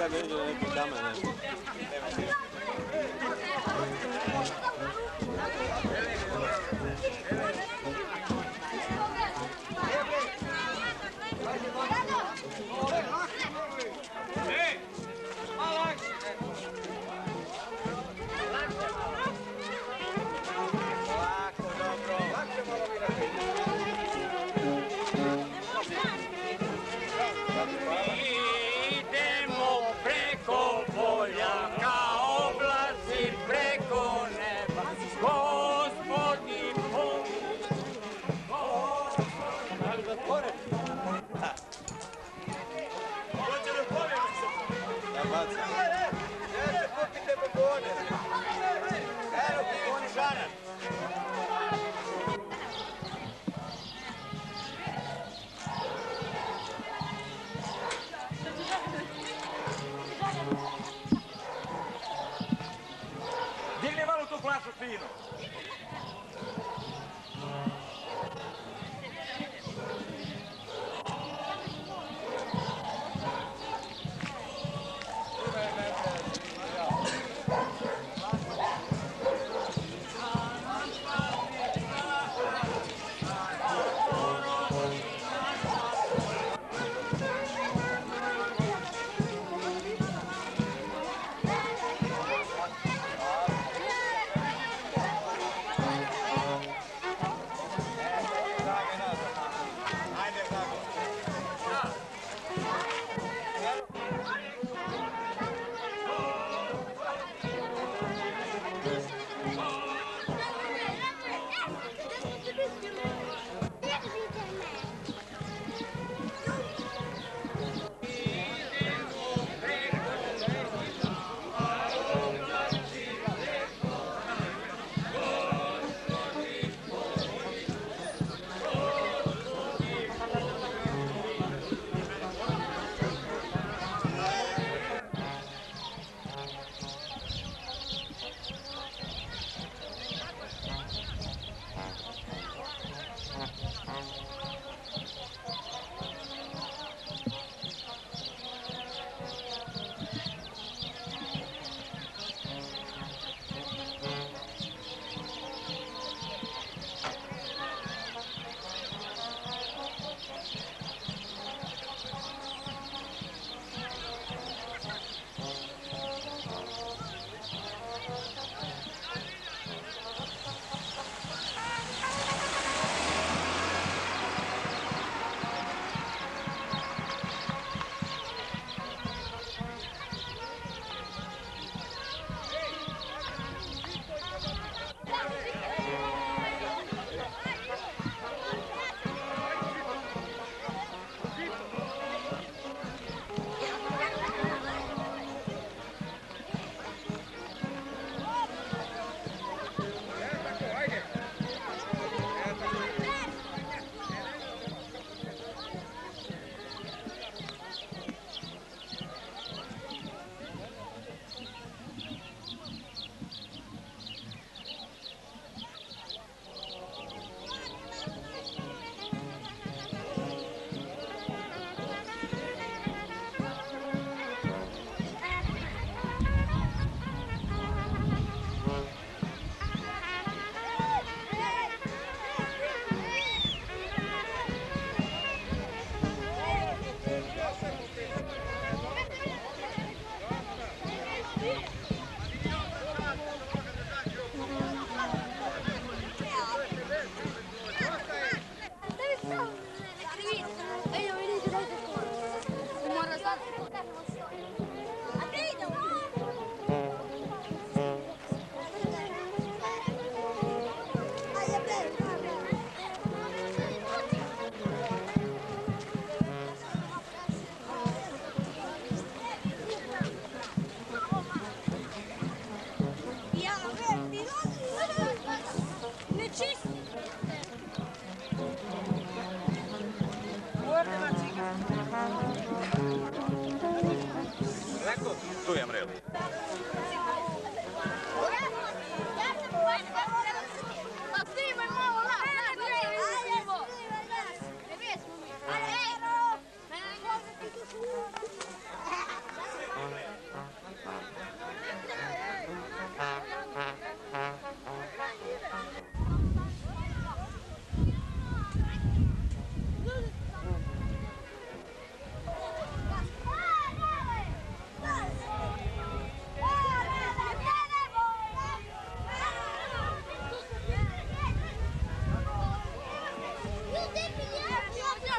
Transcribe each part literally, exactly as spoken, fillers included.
kad dođe na neki kamen. Idemo preko polja kao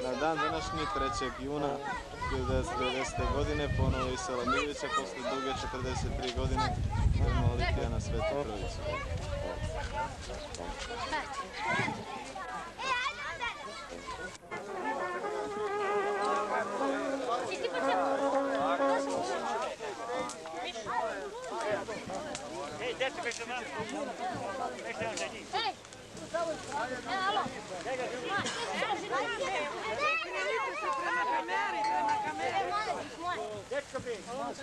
Na dan današnji trećeg juna hiljadu devetsto devedesete. godine ponovo iz sela Miljevića posle duge četrdeset tri godine krenula litija na Svetu Trojicu. Hej, dete beše vam. Beše vam za njih. Hej! E, alo! Prema kameri, prema kameri. Dečko bi.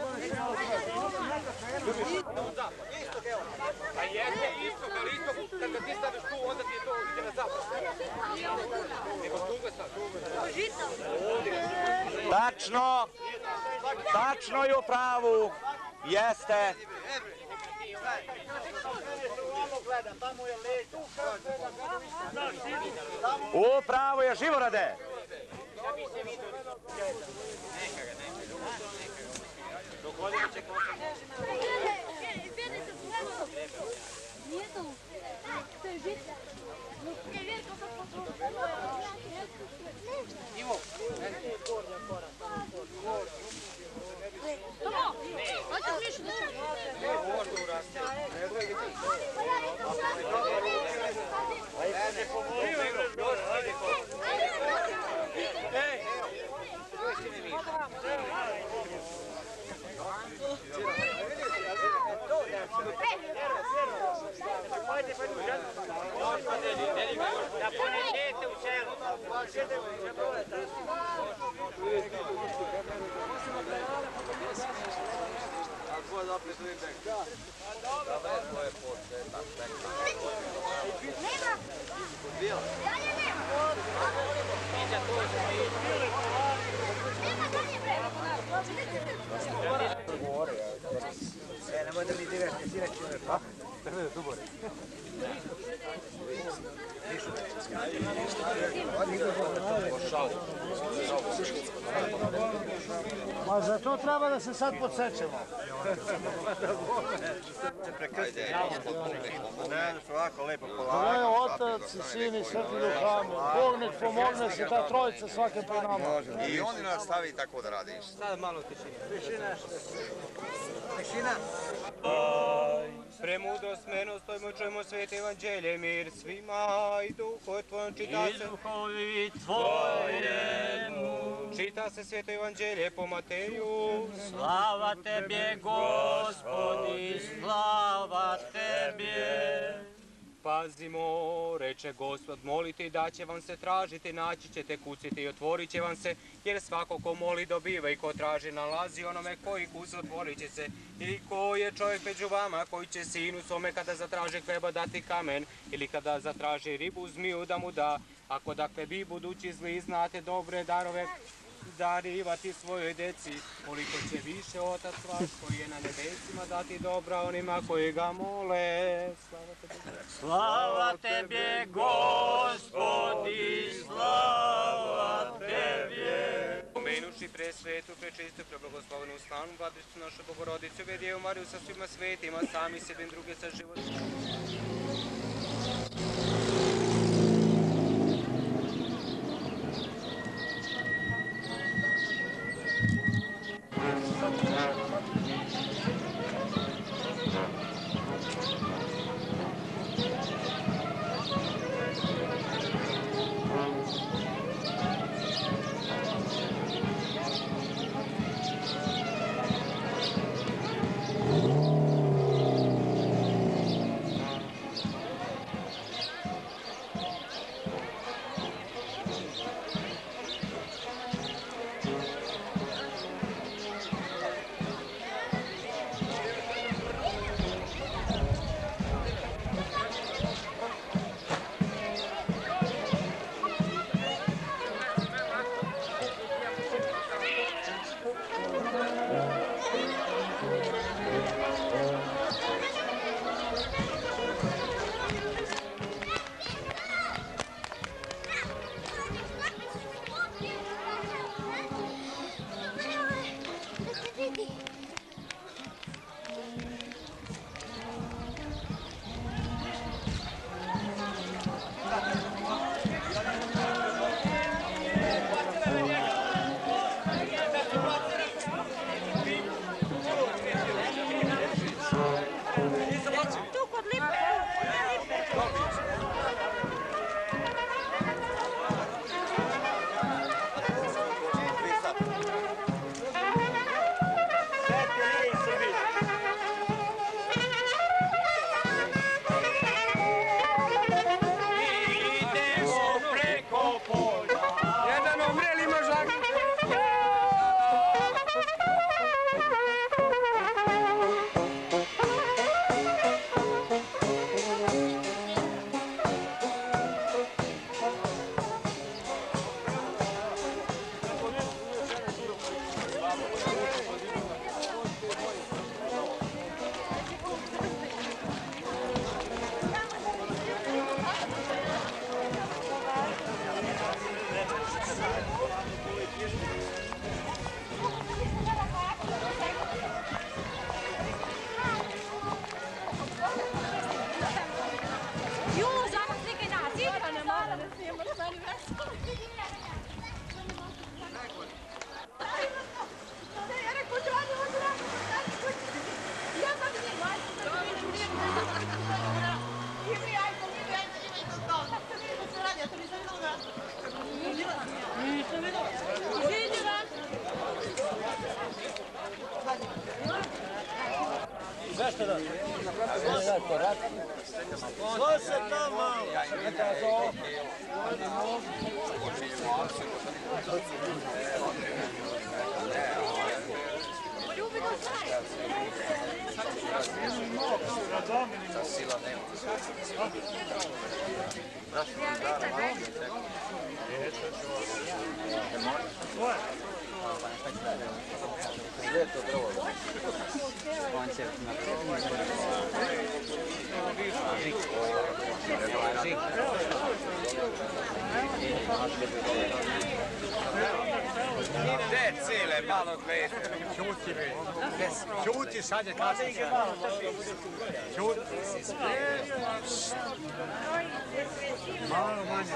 Istok, evo. Pa jeste, istok, ali istok, kad ti staviš tu, onda ti je to ide na zapad. Nego tuga sad, tuga. Tačno, tačno i u pravu, jeste. U pravu je, Živorade. Nije to, to je žica. Ivo. Tomo, hoćeš više da ću? Ne, možda uraste. Ajde, pomoći. Ej! Da ponesete u selu. Nema! Dalje nema! Nema dalje bre! E, nemoj da mi direš, ne direš ove pa. Treba da dubore. Ma za to treba da se sad podsjećamo. To je Otac i Sin i Sveti Duh, amen. Bog nek pomogne se ta trojica svake pred nama. I oni nas stavi tako da radiš. Sad malo tišina. Tišina. Tišina. Premudrost, smenost, stojimo, čujemo svete evanđelje, mir svima i duhu tvojom čita se. I duhovi tvojemu. Čita se sveto evanđelje po Mateju. Slava tebe, Gospodi, slava tebe. Pazimo, reče Gospod, molite i da će vam se tražiti, naći ćete, kuciti i otvorit će vam se, jer svako ko moli dobiva i ko traži nalazi, onome koji kuca otvorit će se. I ko je čovjek među vama koji će sinu svome kada zatraži hleba dati kamen, ili kada zatraži ribu zmiju da mu da, ako dakle vi budući zli znate dobre darove darivati svojoj deci, koliko će više Otac vaš koji je na nebesima dati dobra onima koji ga mole. Slava tebe, Gospodi, slava tebe. Pomenuši presvetu, prečistu, preblagoslovenu slanu, Vladicu našu Bogorodicu, Bedjevu Mariju sa svima svetima, sami sebi i druge sa životom. Zašto da? Slo se tamo! Gde cele malo dve? Čuti bre. Čuti, sad je kasno. Čuti. Malo manje.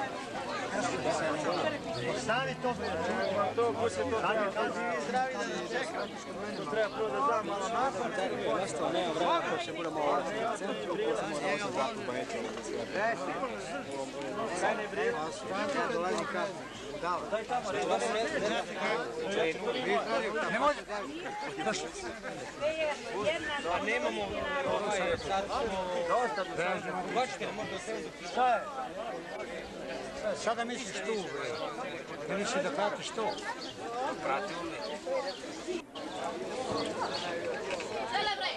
Stavi to bre. To poslije to. Sad je kasno. Zdravi da ne čeka. To treba prvo da dam malo nakon. Nešto nema vremena, ko će budemo ovdje u centru, ko ćemo na osam zakon, pa neće ovo da sve. Kaj ne bre. Dolazi kasno. Daj tamo, ne može. Pa nemamo ovaj, sad smo... Uvačite, ne možda sve uzeti. Šta je? Sada misliš tu, bre. Ne misliš da pratiš tu? Pratimo me. Dale, bre!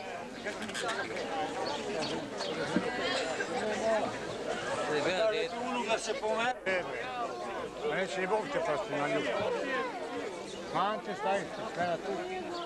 Uloga se pomene. Neće i Bog te pasti na ljubu. Ante, staviš se, kada tu.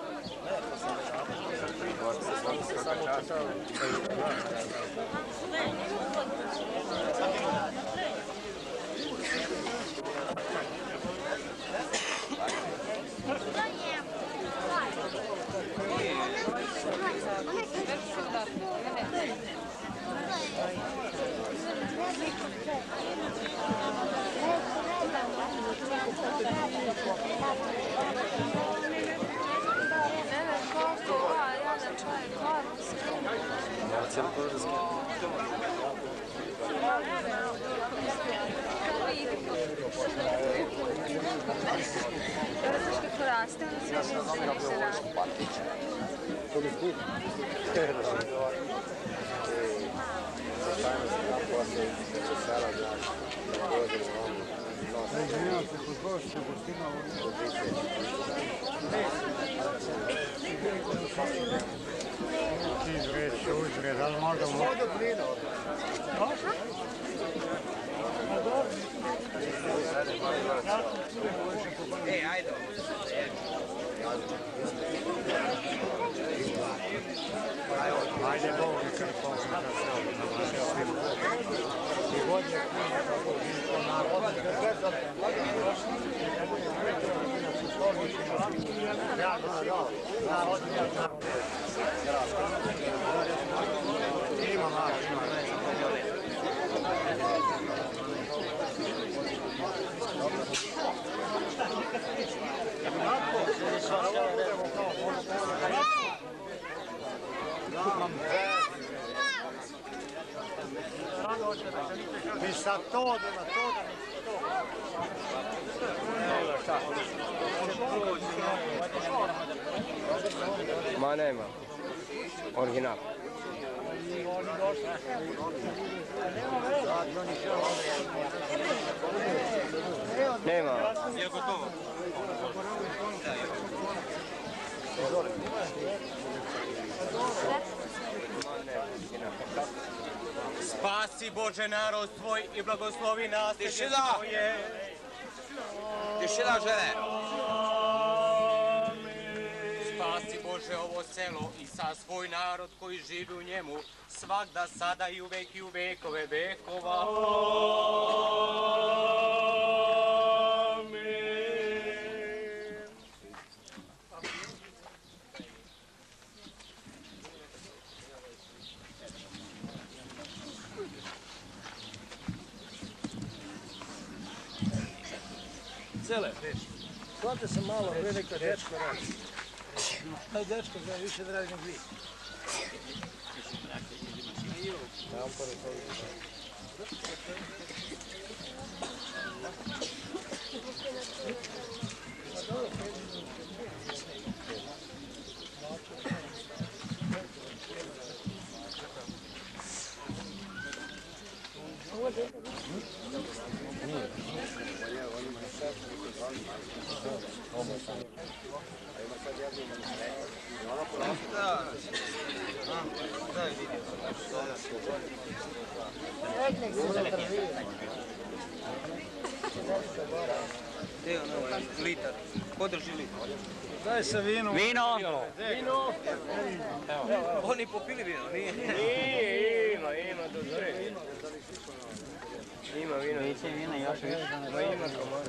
Kako raste, onda sve više više radi. Izred, uzred, ali možda u vodu plina. Ej, ajde. Ajde, Bog nekada pozna da se ovdje. I godje plina, kako vidi to narod. Ja, da, da. Narod, ja, da. Ima narod, ima. Mi sa to, da na to, da na to. Ma nema. Original. Nema. Je gotovo? Spasi Bože narod tvoj i blagoslovi nasljeđe tvoje. Tišina žene. Spasi Bože ovo selo i sa svoj narod koji živi u njemu, svagda, sada i uvek i u vekove vekova. Cele. Svate se malo, pre neka dečko radi. Taj dečko zna više da radi nego vi. Litar. Ko drži litar? Daj se vino. Vino. Vino. Oni popili vino, nije? Nije, ima, ima do zre. Ima vino. Biće vina još više. Ma ima komari.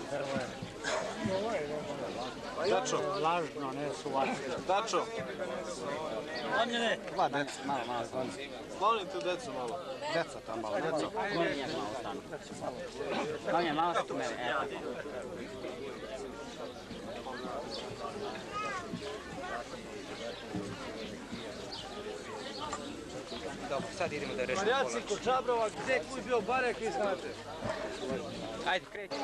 Dačo. Lažno, ne suvačno. Dačo. Omljene. Dva deca, malo, malo. Molim tu decu malo. Deca tam malo, deca. Omljene malo stanu. Omljene malo su tu mene, eto. Dobro, sad idemo da rešimo pola. Marjaci kod Čabrova, gdje kuj bio barek, vi znate. Ajde, kreći.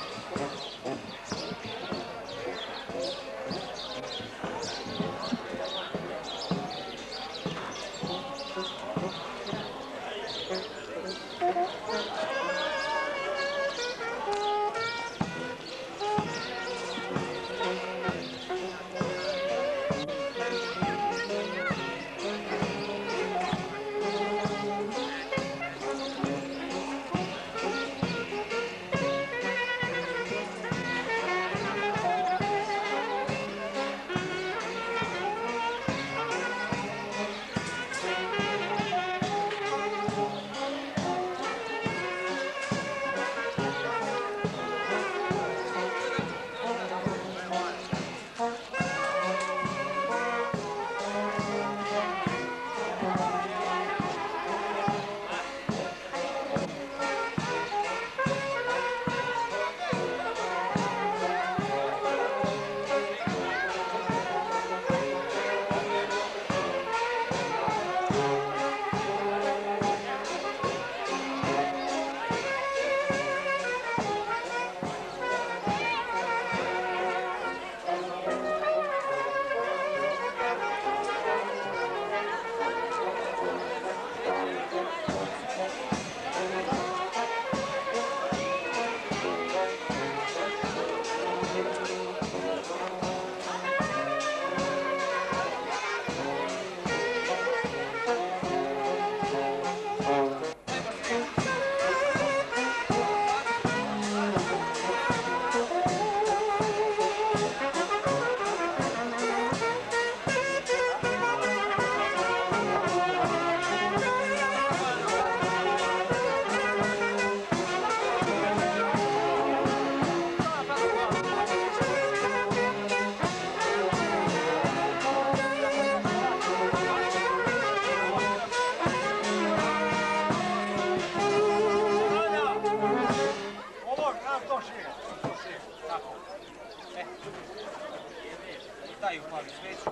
Daj upali sveću.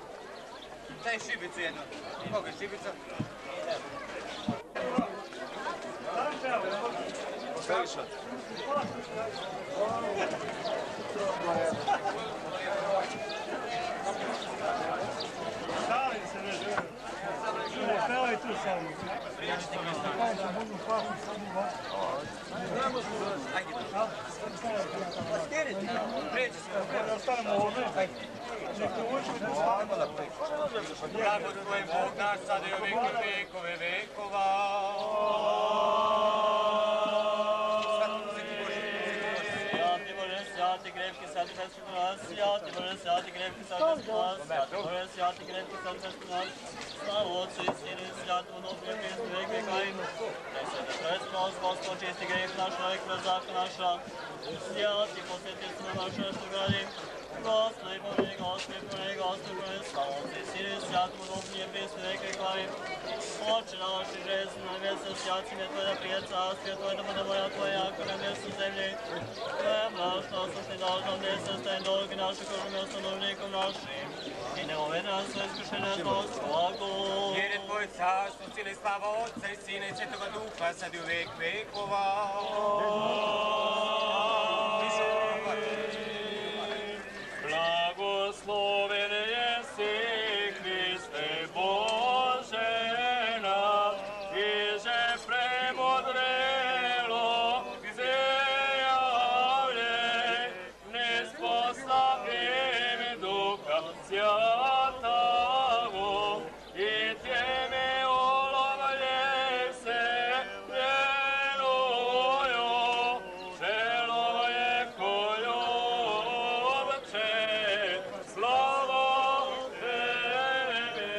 Daj šibicu jednu. Koga je šibica? Periša. Šalim se, ne želim. Ne pevaj tu sa mnom. Ajde. Pređi se. Ostanemo ovdje. Nek te uči da stavimo da pričamo. Blago tvoj Bog naš sada i u veke vekove vekova. Svjati Bože, svjati grevki, svjati Hrvatski nas, svjati Bože, svjati grevki, svjati Hrvatski nas, svjati Bože, svjati grevki, svjati Hrvatski nas, slavu Otcu i Sinu i Svjatom Duhu i Hristu vek veka im. Presveti Hrvatski nos, Gospod, čisti greh naš, vek kroz zakon naša, svjati posveti se na našu radi. Господи, помилуй, Господи, помилуй, Господи, помилуй, слава Отцу и Сину и Святому Духу и Христу век веков аминь. Отче наш, и же на небесах, свят имя Твое, да приет царствие Твое, да буде воля Твоя, как на небесах земли. Хлеб наш spasnosti dažnom desesta i dolgi naši kružom stanovnikom našim. I ne ove nas iskušenja zbog svaku. Jer je tvoj carstvo, sile slava Otca i Sine, Svetoga Duha, sad i u vek vekova. Blagosloven jesi, Hriste Bože naš, iže premodrelo, gdje javlje, nesposlavim Duha Sjatago, i teme olovlje se vjeruju, čelo je koljubče, slava tebe.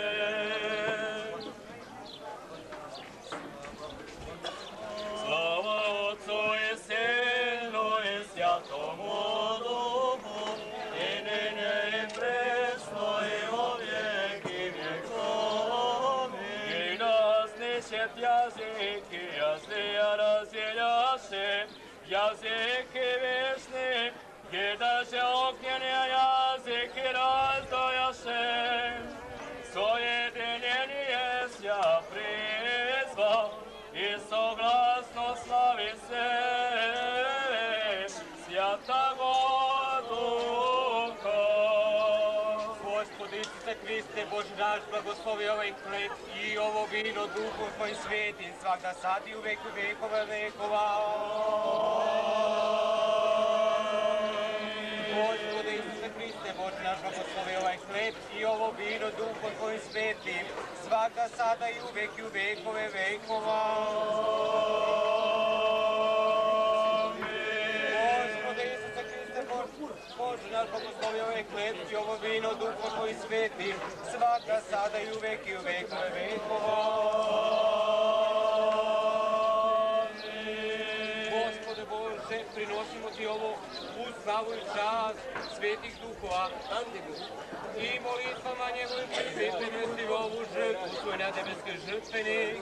Slava Otcu i Sinu i Svjatomu Duhu, i nynie i presno i o wieki wieków. I nas niesiet jazyki, jaslia rozdzielaszy, jazyki wieczny, kiedy się oknienia jazyki rozdojaszy. Sojedinjeni jest ja prizwał i soglasno slavi se Svjatoga Duha. Gospodi Isuse Hriste, Bože naš, blagoslovi ovaj hljeb i ovo vino Duhom Tvojim svetim, svakda sad i u veku vekova vekova. Gospodi Isuse Hriste, Bože naš, blagoslovi ovaj hljeb i ovo vino Duhom Tvojim svetim, svakda sada i u vek i u vekove vekova. Gospode Isuse Hriste, Bože naš, blagoslovi ovaj hljeb i ovo vino Duhom Tvojim svetim, svakda sada i u vek i u vekove vekova. Gospode Bože, prinosimo Ti ovo uz slavu i čast svetih duhova i molitvama njegovim prisvetljenosti ovu žrtvu svoj na nebeski žrtvenik.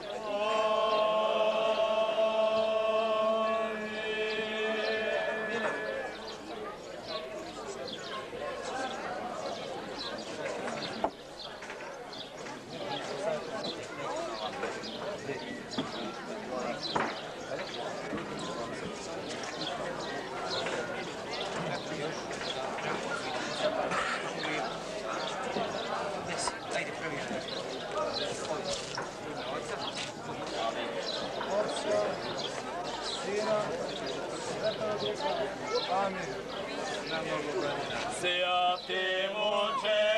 Святим Отче